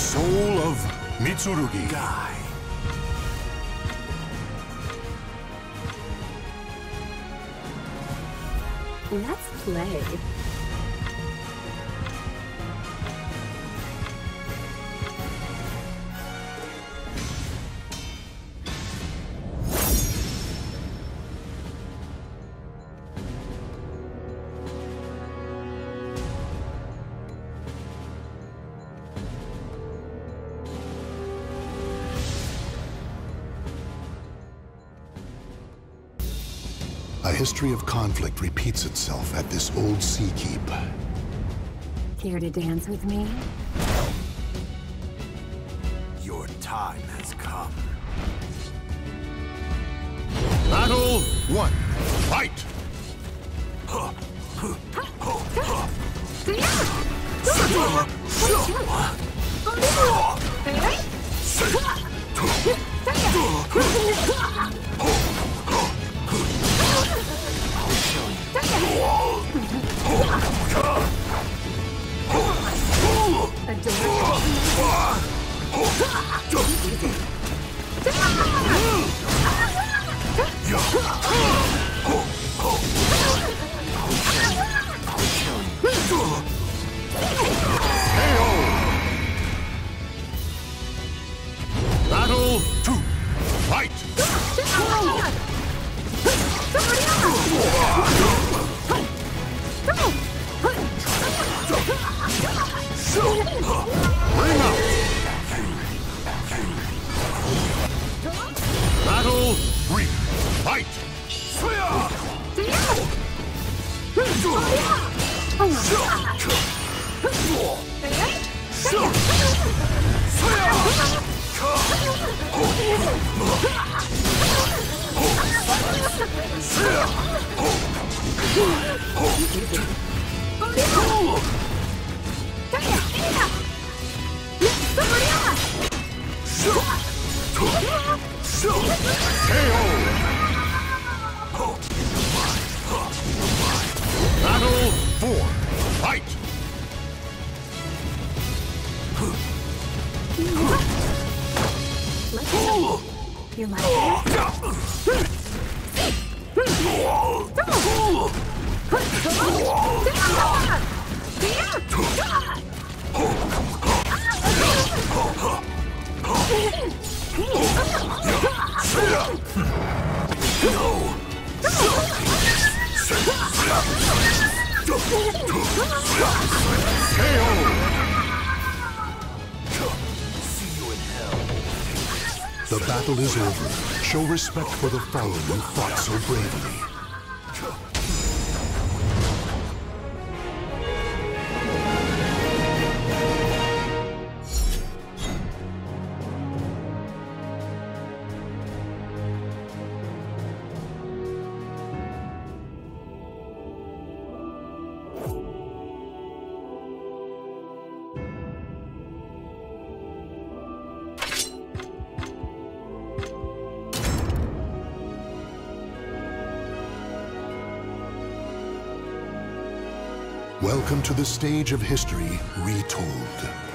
soul of Mitsurugi. Die. Let's play. A history of conflict repeats itself at this old sea keep. Care to dance with me? Your time has come. Battle 1. Fight! Battle 2. Fight! Bring up! Battle 3. Fight! Battle 4. Fight! You like it? The battle is over. Show respect for the fallen who fought so bravely. Welcome to the stage of history retold.